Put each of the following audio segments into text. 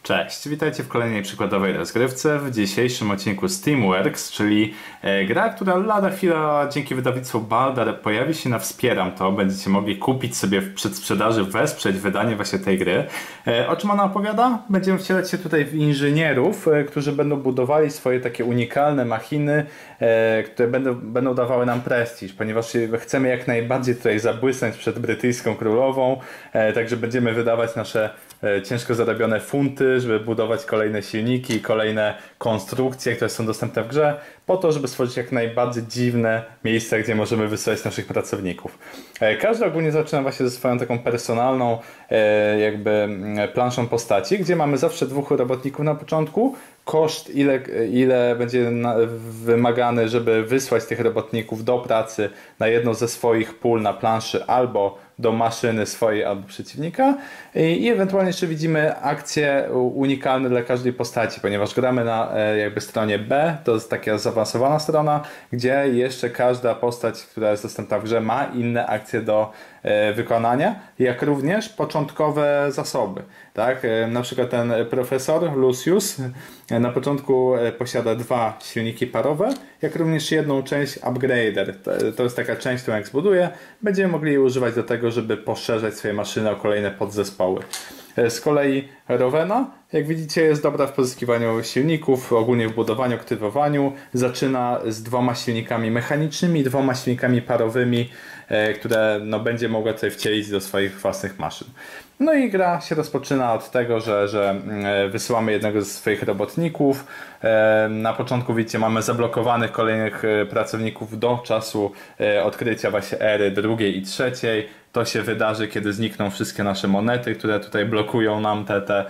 Cześć, witajcie w kolejnej przykładowej rozgrywce. W dzisiejszym odcinku Steamworks, czyli gra, która lada chwila dzięki wydawnictwu Baldar pojawi się na Wspieram To. Będziecie mogli kupić sobie w przedsprzedaży, wesprzeć wydanie właśnie tej gry. O czym ona opowiada? Będziemy wcielać się tutaj w inżynierów, którzy będą budowali swoje takie unikalne machiny, które będą dawały nam prestiż, ponieważ chcemy jak najbardziej tutaj zabłysnąć przed brytyjską królową, także będziemy wydawać nasze ciężko zarobione funty, żeby budować kolejne silniki, kolejne konstrukcje, które są dostępne w grze, po to, żeby stworzyć jak najbardziej dziwne miejsca, gdzie możemy wysyłać naszych pracowników. Każdy ogólnie zaczyna właśnie ze swoją taką personalną jakby planszą postaci, gdzie mamy zawsze dwóch robotników na początku. Koszt, ile będzie wymagany, żeby wysłać tych robotników do pracy na jedno ze swoich pól na planszy albo do maszyny swojej albo przeciwnika i ewentualnie jeszcze widzimy akcje unikalne dla każdej postaci, ponieważ gramy na jakby stronie B, to jest taka zaawansowana strona, gdzie jeszcze każda postać, która jest dostępna w grze, ma inne akcje do wykonania, jak również początkowe zasoby. Tak? Na przykład ten profesor Lucius na początku posiada 2 silniki parowe, jak również jedną część upgrader. To jest taka część, którą jak zbuduje, będziemy mogli jej używać do tego, żeby poszerzać swoje maszyny o kolejne podzespoły. Z kolei Rowena, jak widzicie, jest dobra w pozyskiwaniu silników, ogólnie w budowaniu, aktywowaniu. Zaczyna z 2 silnikami mechanicznymi, 2 silnikami parowymi, które będzie mogła tutaj wcielić do swoich własnych maszyn. No i gra się rozpoczyna od tego, że wysyłamy jednego ze swoich robotników. Na początku widzicie, mamy zablokowanych kolejnych pracowników do czasu odkrycia właśnie ery drugiej i trzeciej. To się wydarzy, kiedy znikną wszystkie nasze monety, które tutaj blokują nam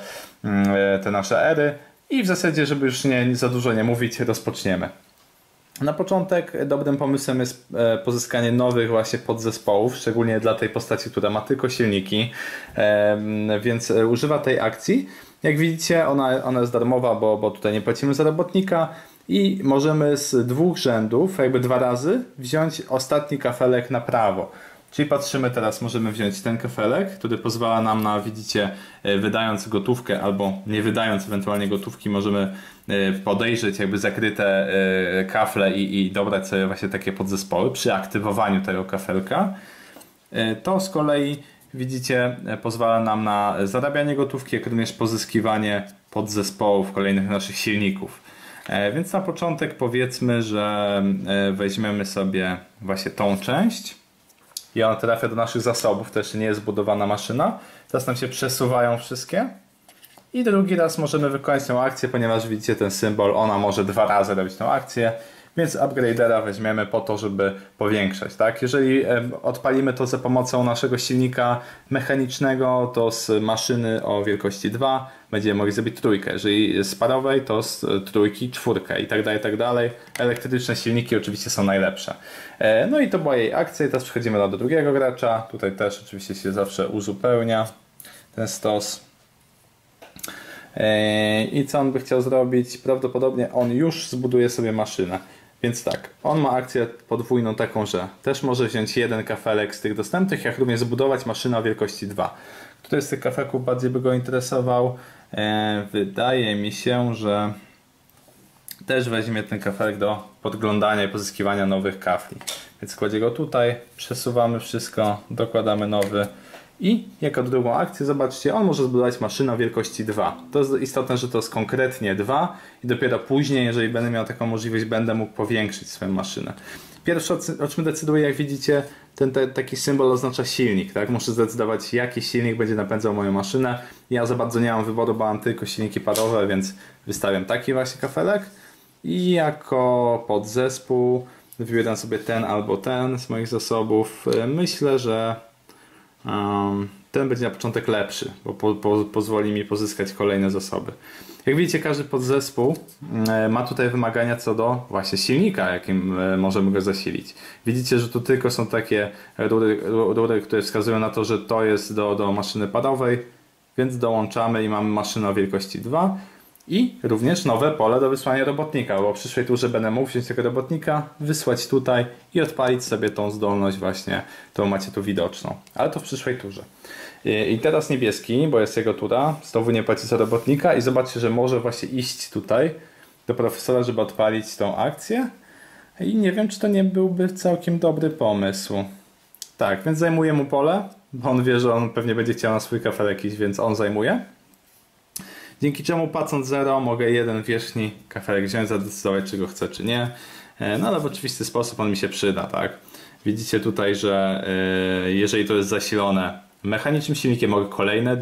te nasze ery. I w zasadzie, żeby już za dużo nie mówić, rozpoczniemy. Na początek dobrym pomysłem jest pozyskanie nowych właśnie podzespołów, szczególnie dla tej postaci, która ma tylko silniki, więc używa tej akcji. Jak widzicie, ona jest darmowa, bo tutaj nie płacimy za robotnika i możemy z 2 rzędów, jakby 2 razy, wziąć ostatni kafelek na prawo. Czyli patrzymy teraz, możemy wziąć ten kafelek, który pozwala nam na, widzicie, wydając gotówkę albo nie wydając ewentualnie gotówki, możemy podejrzeć jakby zakryte kafle i dobrać sobie właśnie takie podzespoły przy aktywowaniu tego kafelka. To z kolei, widzicie, pozwala nam na zarabianie gotówki, jak również pozyskiwanie podzespołów kolejnych naszych silników. Więc na początek powiedzmy, że weźmiemy sobie właśnie tą część. I ona trafia do naszych zasobów, to jeszcze nie jest zbudowana maszyna. Teraz nam się przesuwają wszystkie. I drugi raz możemy wykonać tę akcję, ponieważ widzicie ten symbol, ona może 2 razy robić tę akcję. Więc upgradera weźmiemy po to, żeby powiększać. Tak? Jeżeli odpalimy to za pomocą naszego silnika mechanicznego, to z maszyny o wielkości 2 będziemy mogli zrobić 3. Jeżeli z parowej, to z 3, 4 i tak dalej, tak dalej. Elektryczne silniki oczywiście są najlepsze. No i to była jej akcja. I teraz przechodzimy do drugiego gracza. Tutaj też oczywiście się zawsze uzupełnia ten stos. I co on by chciał zrobić? Prawdopodobnie on już zbuduje sobie maszynę. Więc tak, on ma akcję podwójną taką, że też może wziąć 1 kafelek z tych dostępnych, jak również zbudować maszynę o wielkości 2. Który z tych kafelków bardziej by go interesował? Wydaje mi się, że też weźmie ten kafelek do podglądania i pozyskiwania nowych kafli. Więc kładzie go tutaj, przesuwamy wszystko, dokładamy nowy. I jako drugą akcję, zobaczcie, on może zbudować maszynę o wielkości 2. To jest istotne, że to jest konkretnie 2 i dopiero później, jeżeli będę miał taką możliwość, będę mógł powiększyć swoją maszynę. Pierwsze, o czym decyduję, jak widzicie, taki symbol oznacza silnik. Tak? Muszę zdecydować, jaki silnik będzie napędzał moją maszynę. Ja za bardzo nie mam wyboru, bo mam tylko silniki parowe, więc wystawiam taki właśnie kafelek. I jako podzespół wybieram sobie ten albo ten z moich zasobów. Myślę, że ten będzie na początek lepszy, bo pozwoli mi pozyskać kolejne zasoby. Jak widzicie, każdy podzespół ma tutaj wymagania co do właśnie silnika, jakim możemy go zasilić. Widzicie, że tu tylko są takie rury, które wskazują na to, że to jest do maszyny parowej, więc dołączamy i mamy maszynę o wielkości 2. I również nowe pole do wysłania robotnika, bo w przyszłej turze będę mógł wziąć tego robotnika, wysłać tutaj i odpalić sobie tą zdolność właśnie, którą macie tu widoczną. Ale to w przyszłej turze. I teraz niebieski, bo jest jego tura, znowu nie płaci za robotnika i zobaczcie, że może właśnie iść tutaj do profesora, żeby odpalić tą akcję. I nie wiem, czy to nie byłby całkiem dobry pomysł. Tak, więc zajmuję mu pole, bo on wie, że on pewnie będzie chciał na swój kafelek iść, więc on zajmuje. Dzięki czemu płacąc 0 mogę jeden wierzchni kafelek wziąć, zadecydować, czy go chcę, czy nie. No ale w oczywisty sposób on mi się przyda, tak? Widzicie tutaj, że jeżeli to jest zasilone mechanicznym silnikiem, mogę kolejne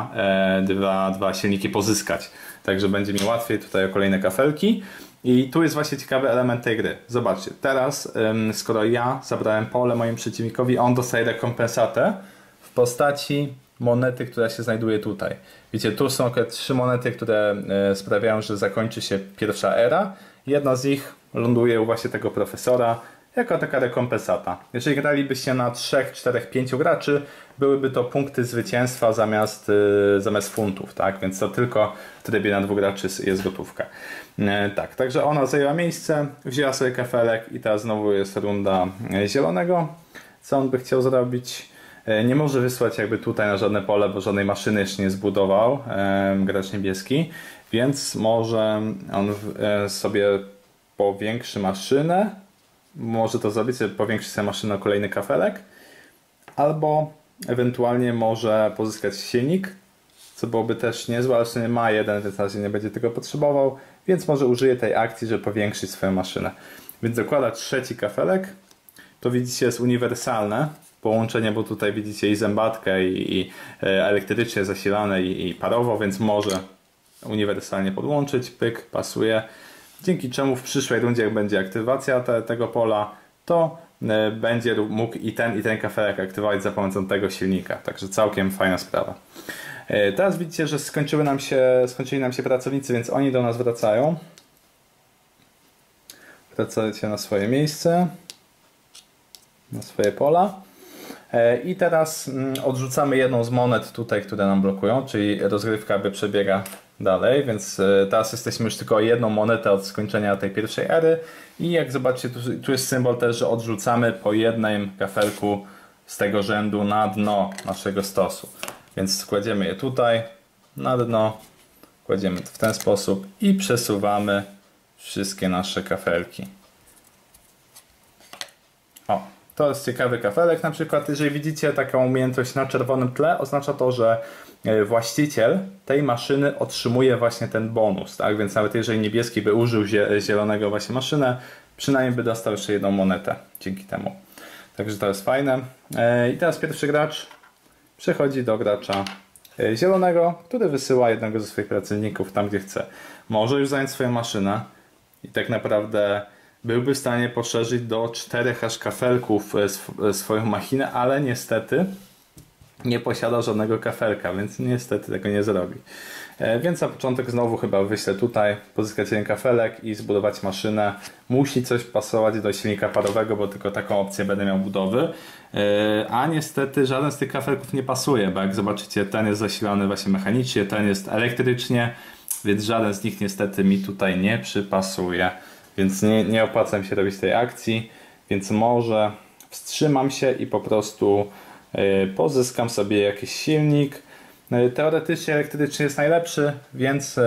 dwa silniki pozyskać. Także będzie mi łatwiej tutaj o kolejne kafelki. I tu jest właśnie ciekawy element tej gry. Zobaczcie, teraz skoro ja zabrałem pole mojemu przeciwnikowi, on dostaje rekompensatę w postaci monety, która się znajduje tutaj. Widzicie, tu są 3 monety, które sprawiają, że zakończy się pierwsza era. Jedna z nich ląduje u właśnie tego profesora jako taka rekompensata. Jeżeli gralibyście na 3, 4, 5 graczy, byłyby to punkty zwycięstwa zamiast funtów, tak? Więc to tylko w trybie na 2 graczy jest gotówka. Tak, także ona zajęła miejsce, wzięła sobie kafelek i teraz znowu jest runda zielonego. Co on by chciał zrobić? Nie może wysłać jakby tutaj na żadne pole, bo żadnej maszyny jeszcze nie zbudował gracz niebieski, więc może on sobie powiększy maszynę, może to zrobić, sobie powiększy sobie maszynę o kolejny kafelek, albo ewentualnie może pozyskać silnik, co byłoby też niezłe, ale w sumie ma jeden, więc na razie nie będzie tego potrzebował, więc może użyje tej akcji, żeby powiększyć swoją maszynę. Więc dokłada trzeci kafelek, to widzicie jest uniwersalne połączenie, bo tutaj widzicie i zębatkę i elektrycznie zasilane i parowo, więc może uniwersalnie podłączyć, pyk, pasuje. Dzięki czemu w przyszłej rundzie, jak będzie aktywacja tego pola, to będzie mógł i ten kafelek aktywować za pomocą tego silnika. Także całkiem fajna sprawa. Teraz widzicie, że skończyli nam się pracownicy, więc oni do nas wracają. Wracacie na swoje miejsce, na swoje pola. I teraz odrzucamy jedną z monet tutaj, które nam blokują, czyli rozgrywka by przebiega dalej, więc teraz jesteśmy już tylko o jedną monetę od skończenia tej pierwszej ery i jak zobaczycie, tu jest symbol też, że odrzucamy po jednym kafelku z tego rzędu na dno naszego stosu. Więc kładziemy je tutaj na dno, kładziemy to w ten sposób i przesuwamy wszystkie nasze kafelki. O, to jest ciekawy kafelek. Na przykład, jeżeli widzicie taką umiejętność na czerwonym tle, oznacza to, że właściciel tej maszyny otrzymuje właśnie ten bonus, tak? Więc nawet jeżeli niebieski by użył zielonego właśnie maszynę, przynajmniej by dostał jeszcze jedną monetę dzięki temu. Także to jest fajne. I teraz pierwszy gracz przechodzi do gracza zielonego, który wysyła jednego ze swoich pracowników tam, gdzie chce. Może już zająć swoją maszynę i tak naprawdę byłby w stanie poszerzyć do 4 aż kafelków swoją machinę, ale niestety nie posiada żadnego kafelka, więc niestety tego nie zrobi. Więc na początek znowu chyba wyślę tutaj, pozyskać jeden kafelek i zbudować maszynę. Musi coś pasować do silnika parowego, bo tylko taką opcję będę miał budowy. A niestety żaden z tych kafelków nie pasuje, bo jak zobaczycie, ten jest zasilany właśnie mechanicznie, ten jest elektrycznie, więc żaden z nich niestety mi tutaj nie przypasuje. Więc nie opłaca mi się robić tej akcji, więc może wstrzymam się i po prostu pozyskam sobie jakiś silnik. Teoretycznie elektryczny jest najlepszy, więc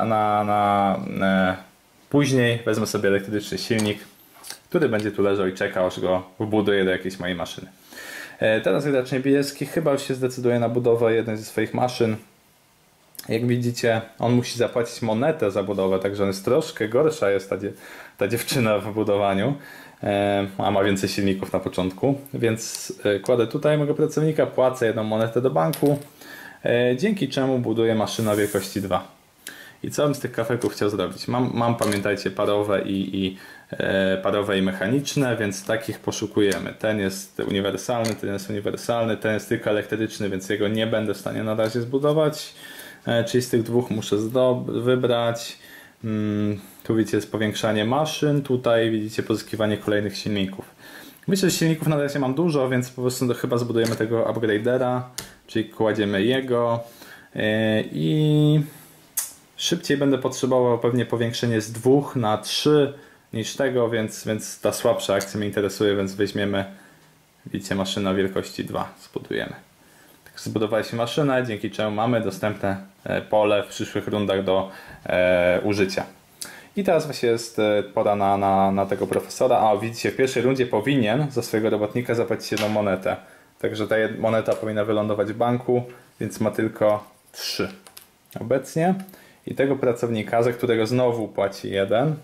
później wezmę sobie elektryczny silnik, który będzie tu leżał i czekał, aż go wbuduję do jakiejś mojej maszyny. Teraz gracz niebieski chyba już się zdecyduje na budowę jednej ze swoich maszyn. Jak widzicie, on musi zapłacić monetę za budowę, także on jest troszkę gorsza jest ta dziewczyna w budowaniu, a ma więcej silników na początku, więc kładę tutaj mojego pracownika, płacę jedną monetę do banku, dzięki czemu buduję maszynę o wielkości 2. I co bym z tych kafelków chciał zrobić? Mam pamiętajcie, parowe i mechaniczne, więc takich poszukujemy. Ten jest uniwersalny, ten jest tylko elektryczny, więc jego nie będę w stanie na razie zbudować. Czyli z tych dwóch muszę wybrać. Tu widzicie jest powiększanie maszyn, tutaj widzicie pozyskiwanie kolejnych silników. Myślę, że silników na razie mam dużo, więc po prostu chyba zbudujemy tego upgradera, czyli kładziemy jego i Szybciej będę potrzebował pewnie powiększenie z 2 na 3 niż tego, więc ta słabsza akcja mnie interesuje, więc weźmiemy, widzicie, maszyna wielkości 2 zbudujemy. Tak, zbudowaliśmy maszynę, dzięki czemu mamy dostępne pole w przyszłych rundach do użycia. I teraz właśnie jest pora na tego profesora. A widzicie, w pierwszej rundzie powinien za swojego robotnika zapłacić 1 monetę. Także ta moneta powinna wylądować w banku, więc ma tylko 3 obecnie. I tego pracownika, za którego znowu płaci 1,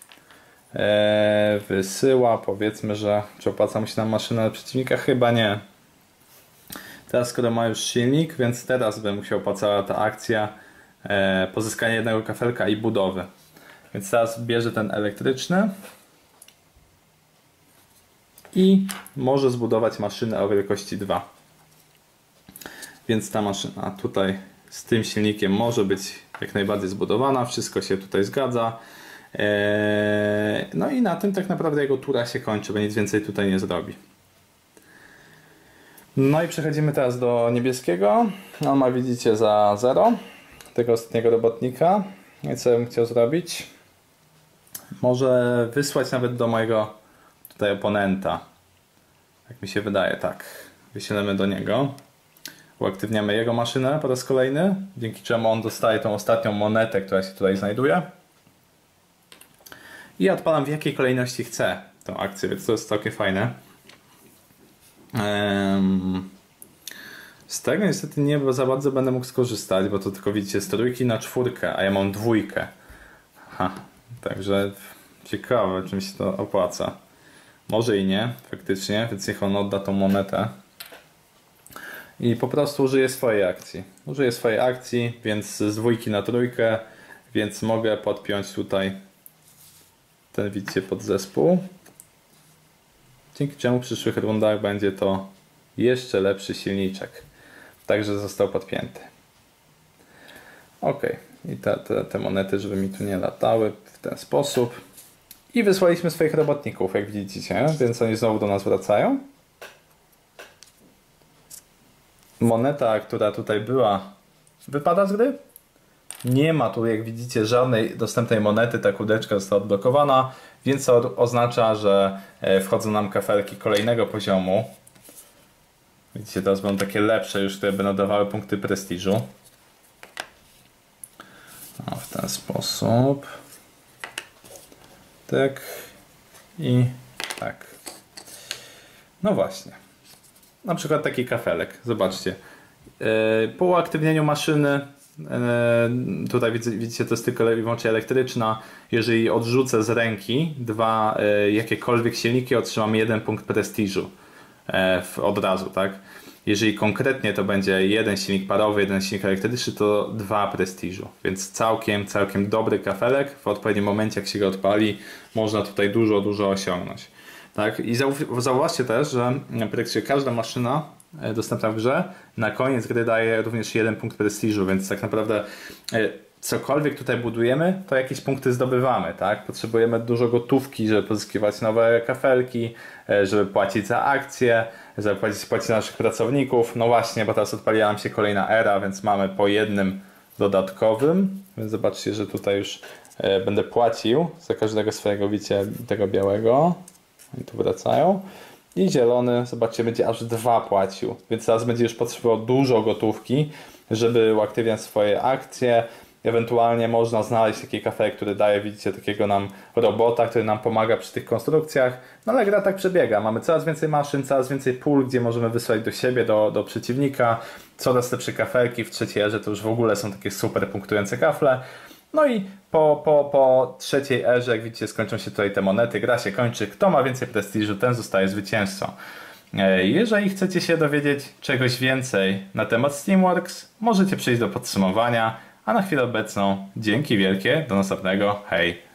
wysyła, powiedzmy, że czy opłaca mu się nam maszyna przeciwnika? Chyba nie. Teraz skoro ma już silnik, więc teraz bym się opłacała ta akcja pozyskania 1 kafelka i budowy. Więc teraz bierze ten elektryczny i może zbudować maszynę o wielkości 2. Więc ta maszyna tutaj z tym silnikiem może być jak najbardziej zbudowana. Wszystko się tutaj zgadza. No i na tym tak naprawdę jego tura się kończy, bo nic więcej tutaj nie zrobi. No i przechodzimy teraz do niebieskiego. On ma, widzicie, za 0 tego ostatniego robotnika. I co bym chciał zrobić? Może wysłać nawet do mojego tutaj oponenta. Jak mi się wydaje, tak. Wyślemy do niego. Uaktywniamy jego maszynę po raz kolejny, dzięki czemu on dostaje tą ostatnią monetę, która się tutaj znajduje. I odpalam w jakiej kolejności chcę tą akcję, więc to jest całkiem fajne. Z tego niestety nie za bardzo będę mógł skorzystać, bo to tylko, widzicie, z 3 na 4, a ja mam 2. Także ciekawe, czy mi się to opłaca. Może i nie, faktycznie, więc niech on odda tą monetę. I po prostu użyję swojej akcji. Użyję swojej akcji, więc z 2 na 3, więc mogę podpiąć tutaj ten, widzicie, podzespół. Dzięki czemu w przyszłych rundach będzie to jeszcze lepszy silniczek. Także został podpięty. Ok. I te monety, żeby mi tu nie latały w ten sposób. I wysłaliśmy swoich robotników, jak widzicie, więc oni znowu do nas wracają. Moneta, która tutaj była, wypada z gry. Nie ma tu, jak widzicie, żadnej dostępnej monety, ta kółdeczka została odblokowana, więc to oznacza, że wchodzą nam kafelki kolejnego poziomu. Widzicie, teraz będą takie lepsze już, które będą dawały punkty prestiżu. O, w ten sposób. Tak. I tak. No właśnie. Na przykład taki kafelek. Zobaczcie. Po uaktywnieniu maszyny, tutaj widzicie, to jest tylko i wyłącznie elektryczna. Jeżeli odrzucę z ręki dwa jakiekolwiek silniki, otrzymam 1 punkt prestiżu od razu, tak? Jeżeli konkretnie to będzie jeden silnik parowy, jeden silnik elektryczny, to 2 prestiżu. Więc całkiem dobry kafelek. W odpowiednim momencie, jak się go odpali, można tutaj dużo osiągnąć. Tak? I zauważcie też, że praktycznie każda maszyna dostępna w grze na koniec gry daje również 1 punkt prestiżu, więc tak naprawdę cokolwiek tutaj budujemy, to jakieś punkty zdobywamy. Tak? Potrzebujemy dużo gotówki, żeby pozyskiwać nowe kafelki, żeby płacić za akcje, żeby płacić za naszych pracowników. No właśnie, bo teraz odpaliła nam się kolejna era, więc mamy po jednym dodatkowym. Więc zobaczcie, że tutaj już będę płacił za każdego swojego, widzicie, tego białego. I tu wracają. I zielony, zobaczcie, będzie aż 2 płacił. Więc teraz będzie już potrzebował dużo gotówki, żeby uaktywniać swoje akcje. Ewentualnie można znaleźć taki kafelek, który daje, widzicie, takiego nam robota, który nam pomaga przy tych konstrukcjach. No ale gra tak przebiega. Mamy coraz więcej maszyn, coraz więcej pól, gdzie możemy wysłać do siebie, do przeciwnika. Coraz lepsze kafelki. W trzeciej erze to już w ogóle są takie super punktujące kafle. No i po trzeciej erze, jak widzicie, skończą się tutaj te monety. Gra się kończy. Kto ma więcej prestiżu, ten zostaje zwycięzcą. Jeżeli chcecie się dowiedzieć czegoś więcej na temat Steamworks, możecie przejść do podsumowania. A na chwilę obecną dzięki wielkie, do następnego, hej!